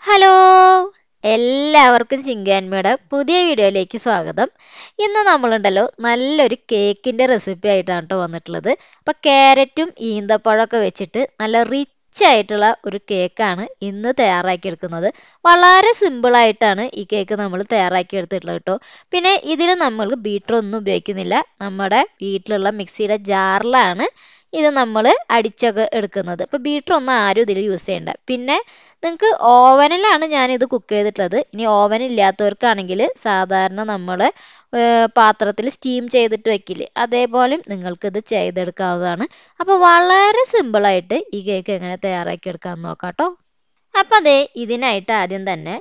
Hello എല്ലാവർക്കും ചിങ്കാൻമയുടെ പുതിയ വീഡിയോയിലേക്ക് സ്വാഗതം. ഇന്ന് നമ്മളുണ്ടല്ലോ നല്ലൊരു കേക്കിൻ്റെ റെസിപ്പി ആയിട്ടാണ് കേട്ടോ വന്നിട്ടുള്ളത്. അപ്പോൾ ക്യാരറ്റും ഈന്തപ്പഴമൊക്കെ വെച്ചിട്ട് നല്ല റിച്ച് ആയിട്ടുള്ള ഒരു കേക്കാണ് ഇന്ന് തയ്യാറാക്കിയെടുക്കുന്നത്. വളരെ സിമ്പിളായിട്ടാണ് ഈ കേക്ക് നമ്മൾ തയ്യാറാക്കിയെടുത്തിട്ടുള്ളത് കേട്ടോ. പിന്നെ ഇതിൽ നമ്മൾ ബീറ്റർ ഒന്നും ഉപയോഗിക്കുന്നില്ല. നമ്മുടെ വീട്ടിലുള്ള മിക്സിയുടെ ജാറിലാണ് ഇത് നമ്മൾ അടിച്ചൊക്കെ എടുക്കുന്നത്. ഇപ്പോൾ ബീറ്റർ ഒന്നും ആരും ഇതിൽ യൂസ് ചെയ്യണ്ട. പിന്നെ നിങ്ങൾക്ക് ഓവനിലാണ് ഞാനിത് കുക്ക് ചെയ്തിട്ടുള്ളത്. ഇനി ഓവൻ ഇല്ലാത്തവർക്കാണെങ്കിൽ സാധാരണ നമ്മൾ പാത്രത്തിൽ സ്റ്റീം ചെയ്തിട്ട് വെക്കില്ലേ, അതേപോലെ നിങ്ങൾക്കിത് ചെയ്തെടുക്കാവുന്നതാണ്. അപ്പോൾ വളരെ സിമ്പിളായിട്ട് ഈ കേക്ക് എങ്ങനെ തയ്യാറാക്കി എടുക്കാമെന്ന് നോക്കാം കേട്ടോ. അപ്പം അതേ ഇതിനായിട്ട് ആദ്യം തന്നെ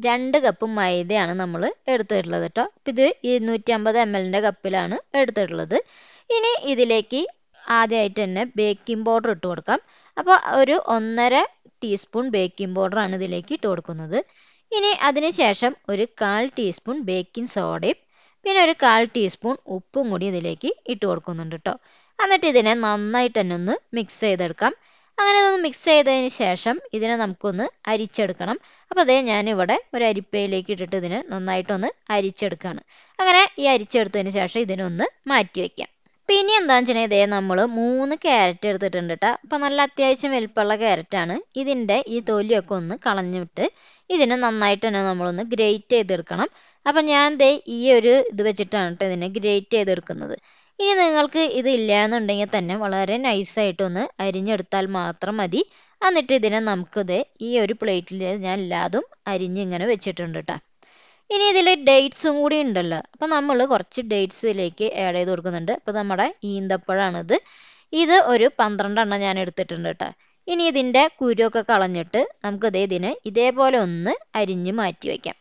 2 കപ്പ് മൈദയാണ് നമ്മൾ എടുത്തിട്ടുള്ളത് കേട്ടോ. അപ്പം ഇത് 250 ml കപ്പിലാണ് എടുത്തിട്ടുള്ളത്. ഇനി ഇതിലേക്ക് ആദ്യമായിട്ട് തന്നെ ബേക്കിംഗ് പൗഡർ ഇട്ട് കൊടുക്കാം. അപ്പോൾ ഒരു 1.5 ടീസ്പൂൺ ബേക്കിംഗ് പൗഡറാണ് ഇതിലേക്ക് ഇട്ട് കൊടുക്കുന്നത്. ഇനി അതിന് ശേഷം ഒരു 1/4 ടീസ്പൂൺ ബേക്കിംഗ് സോഡയും പിന്നെ ഒരു 1/4 ടീസ്പൂൺ ഉപ്പും കൂടി ഇതിലേക്ക് ഇട്ട് കൊടുക്കുന്നുണ്ട് കേട്ടോ. എന്നിട്ട് ഇതിനെ നന്നായിട്ട് തന്നെ ഒന്ന് മിക്സ് ചെയ്തെടുക്കാം. അങ്ങനെ ഒന്ന് മിക്സ് ചെയ്തതിന് ശേഷം ഇതിനെ നമുക്കൊന്ന് അരിച്ചെടുക്കണം. അപ്പോൾ അതേ ഞാനിവിടെ ഒരു അരിപ്പയിലേക്ക് ഇട്ടിട്ട് ഇതിനെ നന്നായിട്ടൊന്ന് അരിച്ചെടുക്കുകയാണ്. അങ്ങനെ ഈ അരിച്ചെടുത്തതിന് ശേഷം ഇതിനൊന്ന് മാറ്റി വയ്ക്കാം. പിന്നെ എന്താണെന്ന് വെച്ചിട്ടുണ്ടെങ്കിൽ ഇതേ നമ്മൾ 3 ക്യാരറ്റ് എടുത്തിട്ടുണ്ട് കേട്ടോ. അപ്പം നല്ല അത്യാവശ്യം വലിപ്പമുള്ള ക്യാരറ്റാണ്. ഇതിൻ്റെ ഈ തൊലിയൊക്കെ ഒന്ന് കളഞ്ഞിട്ട് ഇതിനെ നന്നായിട്ട് തന്നെ നമ്മളൊന്ന് ഗ്രേറ്റ് ചെയ്തെടുക്കണം. അപ്പം ഞാൻ ദേ ഈ ഒരു ഇത് വെച്ചിട്ടാണ് കേട്ടോ ഇതിനെ ഗ്രേറ്റ് ചെയ്തെടുക്കുന്നത്. ഇനി നിങ്ങൾക്ക് ഇത് ഇല്ല എന്നുണ്ടെങ്കിൽ തന്നെ വളരെ നൈസായിട്ടൊന്ന് അരിഞ്ഞെടുത്താൽ മാത്രം മതി. എന്നിട്ട് ഇതിനെ നമുക്കിത് ഈ ഒരു പ്ലേറ്റിൽ ഞാൻ എല്ലാതും അരിഞ്ഞിങ്ങനെ വെച്ചിട്ടുണ്ട് കേട്ടോ. ഇനി ഇതിൽ ഡേറ്റ്സും കൂടി ഉണ്ടല്ലോ. അപ്പം നമ്മൾ കുറച്ച് ഡേറ്റ്സ് ഇതിലേക്ക് ആഡ് ചെയ്ത് കൊടുക്കുന്നുണ്ട്. അപ്പോൾ നമ്മുടെ ഈന്തപ്പഴമാണിത്. ഇത് ഒരു 12 എണ്ണം ഞാൻ എടുത്തിട്ടുണ്ട് കേട്ടോ. ഇനി ഇതിൻ്റെ കുരുവൊക്കെ കളഞ്ഞിട്ട് നമുക്കിതേ ഇതിനെ ഇതേപോലെ ഒന്ന് അരിഞ്ഞ് മാറ്റി വയ്ക്കാം.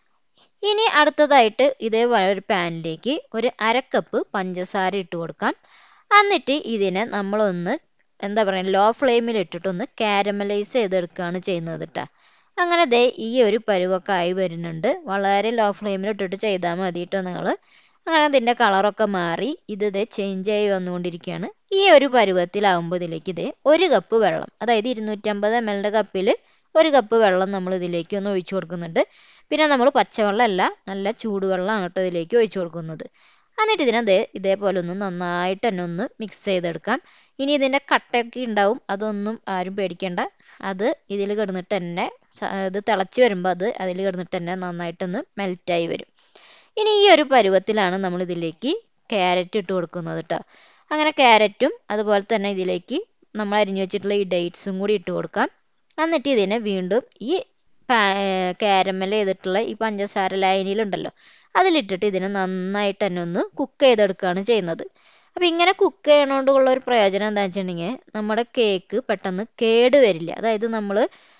ഇനി അടുത്തതായിട്ട് ഇതേപോലെ ഒരു പാനിലേക്ക് ഒരു 1/2 കപ്പ് പഞ്ചസാര ഇട്ട് കൊടുക്കാം. എന്നിട്ട് ഇതിനെ നമ്മളൊന്ന് എന്താ പറയുക ലോ ഫ്ലെയിമിൽ ഇട്ടിട്ടൊന്ന് കാരമലൈസ് ചെയ്തെടുക്കുകയാണ് ചെയ്യുന്നത് കേട്ടോ. അങ്ങനെ ദേ ഈ ഒരു പരുവൊക്കെ ആയി വരുന്നുണ്ട്. വളരെ ലോ ഫ്ലെയിമിൽ ഇട്ടിട്ട് ചെയ്താൽ മതി കേട്ടോ നിങ്ങൾ. അങ്ങനെ അതിൻ്റെ കളറൊക്കെ മാറി ഇത് ഇതേ ചേഞ്ച് ആയി വന്നുകൊണ്ടിരിക്കുകയാണ്. ഈ ഒരു പരുവത്തിലാവുമ്പോൾ ഇതിലേക്ക് ഇതേ 1 കപ്പ് വെള്ളം, അതായത് 250 ml കപ്പിൽ 1 കപ്പ് വെള്ളം നമ്മൾ ഇതിലേക്ക് ഒന്ന് ഒഴിച്ചു കൊടുക്കുന്നുണ്ട്. പിന്നെ നമ്മൾ പച്ചവെള്ളമല്ല, നല്ല ചൂടുവെള്ളമാണ് കേട്ടോ ഇതിലേക്ക് ഒഴിച്ചു കൊടുക്കുന്നത്. എന്നിട്ട് ഇതിനെ ഇതേപോലെ ഒന്ന് നന്നായിട്ട് തന്നെ ഒന്ന് മിക്സ് ചെയ്തെടുക്കാം. ഇനി ഇതിൻ്റെ കട്ടയൊക്കെ ഉണ്ടാവും, അതൊന്നും ആരും പേടിക്കേണ്ട. അത് ഇതിൽ കിടന്നിട്ട് തന്നെ ഇത് തിളച്ച് വരുമ്പോൾ അതിൽ കിടന്നിട്ട് തന്നെ നന്നായിട്ടൊന്ന് മെൽറ്റായി വരും. ഇനി ഈ ഒരു പരുവത്തിലാണ് നമ്മൾ ഇതിലേക്ക് ക്യാരറ്റ് ഇട്ട് കൊടുക്കുന്നത് കേട്ടോ. അങ്ങനെ ക്യാരറ്റും അതുപോലെ തന്നെ ഇതിലേക്ക് നമ്മൾ അരിഞ്ഞു വെച്ചിട്ടുള്ള ഈ ഡേറ്റ്സും കൂടി ഇട്ട് കൊടുക്കാം. എന്നിട്ട് ഇതിനെ വീണ്ടും ഈ കാരമൽ ചെയ്തിട്ടുള്ള ഈ പഞ്ചസാര ലായനിയിലുണ്ടല്ലോ അതിലിട്ടിട്ട് ഇതിനെ നന്നായിട്ട് തന്നെ ഒന്ന് കുക്ക് ചെയ്തെടുക്കുകയാണ് ചെയ്യുന്നത്. അപ്പോൾ ഇങ്ങനെ കുക്ക് ചെയ്യണോണ്ടുള്ള ഒരു പ്രയോജനം എന്താണെന്ന് വെച്ചിട്ടുണ്ടെങ്കിൽ നമ്മുടെ കേക്ക് പെട്ടെന്ന് കേട് വരില്ല. അതായത് നമ്മൾ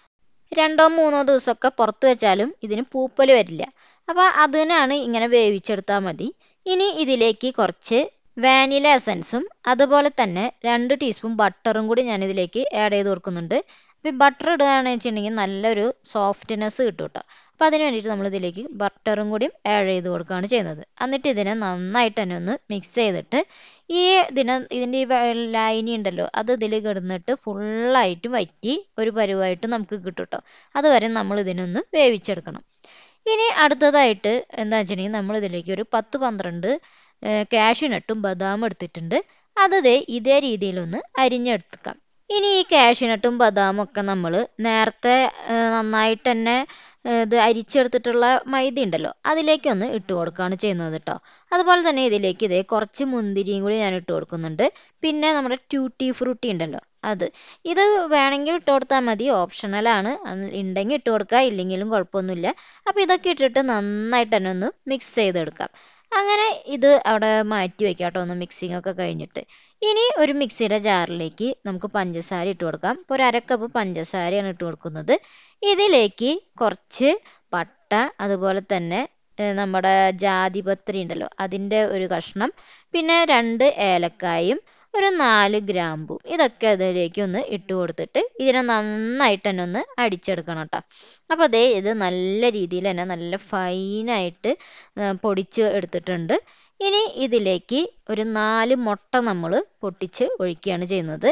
2-3 ദിവസമൊക്കെ പുറത്ത് വെച്ചാലും ഇതിന് പൂപ്പൽ വരില്ല. അപ്പോൾ അതിനാണ് ഇങ്ങനെ വേവിച്ചെടുത്താൽ മതി. ഇനി ഇതിലേക്ക് കുറച്ച് വാനില എസൻസും അതുപോലെ തന്നെ 2 ടീസ്പൂൺ ബട്ടറും കൂടി ഞാൻ ഇതിലേക്ക് ആഡ് ചെയ്ത് കൊടുക്കുന്നുണ്ട്. അപ്പോൾ ബട്ടർ ഇടുകയാണെന്ന് വെച്ചിട്ടുണ്ടെങ്കിൽ നല്ലൊരു സോഫ്റ്റ്നെസ് കിട്ടും കേട്ടോ. അപ്പോൾ അതിന് വേണ്ടിയിട്ട് നമ്മൾ ഇതിലേക്ക് ബട്ടറും കൂടി ആഡ് ചെയ്ത് കൊടുക്കുകയാണ് ചെയ്യുന്നത്. എന്നിട്ട് ഇതിനെ നന്നായിട്ട് തന്നെ ഒന്ന് മിക്സ് ചെയ്തിട്ട് ഈ ഇതിൻ്റെ ഈ ലൈനി ഉണ്ടല്ലോ അത് ഇതിൽ കിടന്നിട്ട് ഫുള്ളായിട്ട് വറ്റി ഒരു പരുവായിട്ട് നമുക്ക് കിട്ടും കേട്ടോ. അതുവരെ നമ്മൾ ഇതിനൊന്ന് വേവിച്ചെടുക്കണം. ഇനി അടുത്തതായിട്ട് എന്താ വെച്ചിട്ടുണ്ടെങ്കിൽ നമ്മൾ ഇതിലേക്ക് ഒരു 10-12 കാഷ്യൂനട്ടും ബദാമും എടുത്തിട്ടുണ്ട്. അത് ഇതേ രീതിയിലൊന്ന് അരിഞ്ഞെടുക്കാം. ഇനി ഈ കാഷ്യൂനട്ടും ബദാമും ഒക്കെ നമ്മൾ നേരത്തെ നന്നായിട്ട് തന്നെ ഇത് അരിച്ചെടുത്തിട്ടുള്ള മൈദ ഉണ്ടല്ലോ അതിലേക്കൊന്ന് ഇട്ട് കൊടുക്കുകയാണ് ചെയ്യുന്നത് കേട്ടോ. അതുപോലെ തന്നെ ഇതിലേക്ക് കുറച്ച് മുന്തിരിയും കൂടി ഞാൻ ഇട്ട് കൊടുക്കുന്നുണ്ട്. പിന്നെ നമ്മുടെ ട്യൂട്ടി ഫ്രൂട്ടി ഉണ്ടല്ലോ ഇത് വേണമെങ്കിൽ ഇട്ട് കൊടുത്താൽ മതി, ഓപ്ഷണലാണ്. ഉണ്ടെങ്കിൽ ഇട്ട് കൊടുക്കുക, ഇല്ലെങ്കിലും കുഴപ്പമൊന്നുമില്ല. അപ്പോൾ ഇതൊക്കെ ഇട്ടിട്ട് നന്നായിട്ട് തന്നെ ഒന്ന് മിക്സ് ചെയ്തെടുക്കാം. അങ്ങനെ ഇത് അവിടെ മാറ്റി വയ്ക്കാം കേട്ടോ, ഒന്ന് മിക്സിംഗ് ഒക്കെ കഴിഞ്ഞിട്ട്. ഇനി ഒരു മിക്സിയുടെ ജാറിലേക്ക് നമുക്ക് പഞ്ചസാര ഇട്ട് കൊടുക്കാം. ഇപ്പോൾ ഒരു 1/2 കപ്പ് പഞ്ചസാരയാണ് ഇട്ട് കൊടുക്കുന്നത്. ഇതിലേക്ക് കുറച്ച് പട്ട, അതുപോലെ തന്നെ നമ്മുടെ ജാതിപത്രി ഉണ്ടല്ലോ അതിൻ്റെ ഒരു കഷ്ണം, പിന്നെ 2 ഏലക്കായും ഒരു 4 ഗ്രാമ്പും ഇതൊക്കെ അതിലേക്ക് ഒന്ന് ഇട്ട് കൊടുത്തിട്ട് ഇതിനെ നന്നായിട്ട് തന്നെ ഒന്ന് അടിച്ചെടുക്കണം കേട്ടോ. അപ്പോൾ ഇത് നല്ല രീതിയിൽ തന്നെ നല്ല ഫൈനായിട്ട് പൊടിച്ച് എടുത്തിട്ടുണ്ട്. ഇനി ഇതിലേക്ക് ഒരു 4 മുട്ട നമ്മൾ പൊട്ടിച്ച് ഒഴിക്കുകയാണ് ചെയ്യുന്നത്.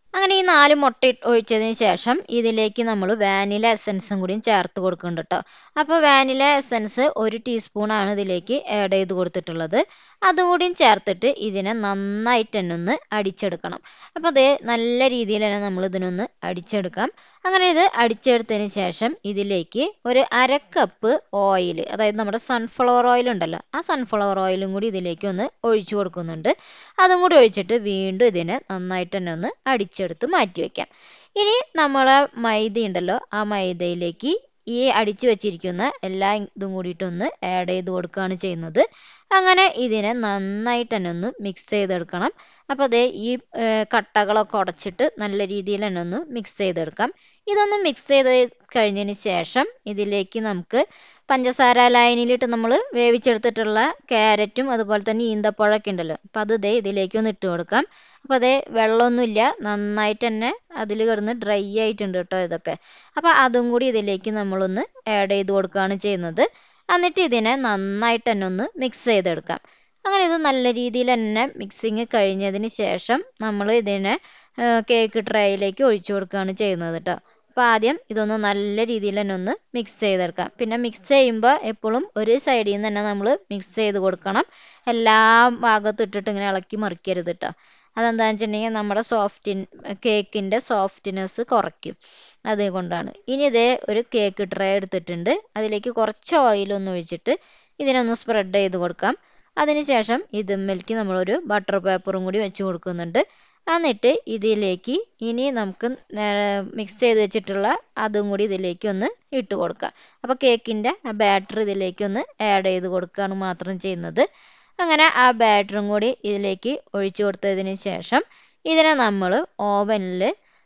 അങ്ങനെ ഈ 4 മുട്ട ഒഴിച്ചതിന് ശേഷം ഇതിലേക്ക് നമ്മൾ വാനില എസൻസും കൂടിയും ചേർത്ത് കൊടുക്കുന്നുണ്ട് കേട്ടോ. അപ്പോൾ വാനില എസൻസ് 1 ടീസ്പൂണാണ് ഇതിലേക്ക് ആഡ് ചെയ്ത് കൊടുത്തിട്ടുള്ളത്. അതും കൂടിയും ചേർത്തിട്ട് ഇതിനെ നന്നായിട്ട് തന്നെ ഒന്ന് അടിച്ചെടുക്കണം. അപ്പോൾ അതേ നല്ല രീതിയിൽ തന്നെ നമ്മൾ ഇതിനൊന്ന് അടിച്ചെടുക്കാം. അങ്ങനെ ഇത് അടിച്ചെടുത്തതിന് ശേഷം ഇതിലേക്ക് ഒരു 1/2 കപ്പ് ഓയിൽ, അതായത് നമ്മുടെ സൺഫ്ലവർ ഓയിൽ ഉണ്ടല്ലോ, ആ സൺഫ്ലവർ ഓയിലും കൂടി ഇതിലേക്ക് ഒന്ന് ഒഴിച്ചു കൊടുക്കുന്നുണ്ട്. അതും കൂടി ഒഴിച്ചിട്ട് വീണ്ടും ഇതിനെ നന്നായിട്ട് തന്നെ ഒന്ന് അടിച്ചെടുത്ത് മാറ്റി വയ്ക്കാം. ഇനി നമ്മളെ മൈദ ഉണ്ടല്ലോ, ആ മൈദയിലേക്ക് ഈ അടിച്ചു വെച്ചിരിക്കുന്ന എല്ലാ ഇതും കൂടിയിട്ടൊന്ന് ആഡ് ചെയ്ത് കൊടുക്കുകയാണ് ചെയ്യുന്നത്. അങ്ങനെ ഇതിനെ നന്നായിട്ട് തന്നെ ഒന്ന് മിക്സ് ചെയ്തെടുക്കണം. അപ്പോൾ അതേ ഈ കട്ടകളൊക്കെ ഉടച്ചിട്ട് നല്ല രീതിയിൽ തന്നെ ഒന്ന് മിക്സ് ചെയ്തെടുക്കാം. ഇതൊന്ന് മിക്സ് ചെയ്ത് കഴിഞ്ഞതിന് ശേഷം ഇതിലേക്ക് നമുക്ക് പഞ്ചസാര ലായനിയിലിട്ട് നമ്മൾ വേവിച്ചെടുത്തിട്ടുള്ള ക്യാരറ്റും അതുപോലെ തന്നെ ഈന്തപ്പഴമൊക്കെ ഉണ്ടല്ലോ, അപ്പോൾ അത് ദേ ഇതിലേക്ക് ഒന്ന് ഇട്ട് കൊടുക്കാം. അപ്പോൾ അതേ വെള്ളമൊന്നുമില്ല, നന്നായിട്ട് തന്നെ അതിൽ കിടന്ന് ഡ്രൈ ആയിട്ടുണ്ട് കേട്ടോ ഇതൊക്കെ. അപ്പോൾ അതും കൂടി ഇതിലേക്ക് നമ്മളൊന്ന് ആഡ് ചെയ്ത് കൊടുക്കുകയാണ് ചെയ്യുന്നത്. എന്നിട്ട് ഇതിനെ നന്നായിട്ട് തന്നെ ഒന്ന് മിക്സ് ചെയ്തെടുക്കാം. അങ്ങനെ ഇത് നല്ല രീതിയിൽ തന്നെ മിക്സിങ് കഴിഞ്ഞതിന് ശേഷം നമ്മൾ ഇതിനെ കേക്ക് ട്രേയിലേക്ക് ഒഴിച്ചു കൊടുക്കുകയാണ് ചെയ്യുന്നത് കേട്ടോ. അപ്പോൾ ആദ്യം ഇതൊന്ന് നല്ല രീതിയിൽ തന്നെ ഒന്ന് മിക്സ് ചെയ്തെടുക്കാം. പിന്നെ മിക്സ് ചെയ്യുമ്പോൾ എപ്പോഴും ഒരു സൈഡിൽ നിന്ന് തന്നെ നമ്മൾ മിക്സ് ചെയ്ത് കൊടുക്കണം. എല്ലാ ഭാഗത്തും ഇട്ടിട്ട് ഇങ്ങനെ ഇളക്കി മറിക്കരുത് കേട്ടോ. അതെന്താണെന്ന് വെച്ചിട്ടുണ്ടെങ്കിൽ നമ്മുടെ കേക്കിൻ്റെ സോഫ്റ്റ്നെസ് കുറയ്ക്കും, അതുകൊണ്ടാണ്. ഇനി ഇതേ ഒരു കേക്ക് ട്രേ എടുത്തിട്ടുണ്ട്, അതിലേക്ക് കുറച്ച് ഓയിലൊന്ന് ഒഴിച്ചിട്ട് ഇതിനൊന്ന് സ്പ്രെഡ് ചെയ്ത് കൊടുക്കാം. അതിനുശേഷം ഇതിന്മേലേക്ക് നമ്മളൊരു ബട്ടർ പേപ്പറും കൂടി വെച്ച് കൊടുക്കുന്നുണ്ട്. എന്നിട്ട് ഇതിലേക്ക് ഇനി നമുക്ക് മിക്സ് ചെയ്ത് വെച്ചിട്ടുള്ള അതും കൂടി ഇതിലേക്ക് ഒന്ന് ഇട്ട് കൊടുക്കാം. അപ്പോൾ കേക്കിൻ്റെ ബാറ്റർ ഇതിലേക്ക് ഒന്ന് ആഡ് ചെയ്ത് കൊടുക്കുകയാണ് മാത്രം ചെയ്യുന്നത്. അങ്ങനെ ആ ബാറ്ററും കൂടി ഇതിലേക്ക് ഒഴിച്ചു കൊടുത്തതിന് ശേഷം ഇതിനെ നമ്മൾ ഓവനിൽ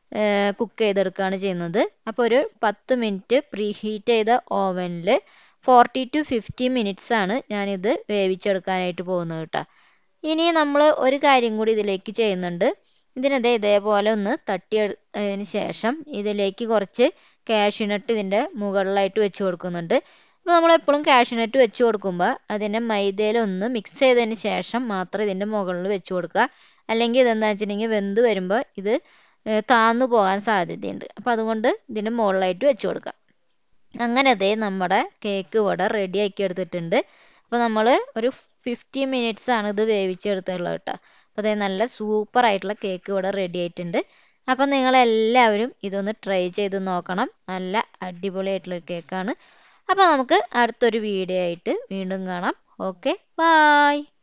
കുക്ക് ചെയ്തെടുക്കുകയാണ് ചെയ്യുന്നത്. അപ്പോൾ ഒരു 10 മിനിറ്റ് പ്രീ ഹീറ്റ് ചെയ്ത ഓവനിൽ 40 to 50 മിനിറ്റ്സ് ആണ് ഞാനിത് വേവിച്ചെടുക്കാനായിട്ട് പോകുന്നത് കേട്ടോ. ഇനി നമ്മൾ ഒരു കാര്യം കൂടി ഇതിലേക്ക് ചെയ്യുന്നുണ്ട്. ഇതേപോലെ ഒന്ന് തട്ടിയതിന് ശേഷം ഇതിലേക്ക് കുറച്ച് കാഷ്യൂനട്ട് ഇതിൻ്റെ മുകളിലായിട്ട് വെച്ച് കൊടുക്കുന്നുണ്ട്. അപ്പോൾ നമ്മളെപ്പോഴും കാഷ്യൂനട്ട് വെച്ച് കൊടുക്കുമ്പോൾ അതിനെ മൈദയിലൊന്ന് മിക്സ് ചെയ്തതിന് ശേഷം മാത്രം ഇതിൻ്റെ മുകളിൽ വെച്ച് കൊടുക്കുക. അല്ലെങ്കിൽ ഇതെന്താണെന്ന് വെച്ചിട്ടുണ്ടെങ്കിൽ വെന്ത് വരുമ്പോൾ ഇത് താന്നു പോകാൻ സാധ്യതയുണ്ട്. അപ്പോൾ അതുകൊണ്ട് ഇതിൻ്റെ മുകളിലായിട്ട് വെച്ച് കൊടുക്കുക. അങ്ങനെ അതേ നമ്മുടെ കേക്ക് ഇവിടെ റെഡി ആക്കി എടുത്തിട്ടുണ്ട്. അപ്പോൾ നമ്മൾ ഒരു 50 മിനിറ്റ്സ് ആണ് ഇത് വേവിച്ചെടുത്തുള്ളത് കേട്ടോ. അപ്പോൾ അതേ നല്ല സൂപ്പർ ആയിട്ടുള്ള കേക്ക് ഇവിടെ റെഡി ആയിട്ടുണ്ട്. അപ്പം നിങ്ങളെല്ലാവരും ഇതൊന്ന് ട്രൈ ചെയ്ത് നോക്കണം. നല്ല അടിപൊളിയായിട്ടുള്ള കേക്കാണ്. അപ്പോൾ നമുക്ക് അടുത്തൊരു വീഡിയോ ആയിട്ട് വീണ്ടും കാണാം. Okay, bye.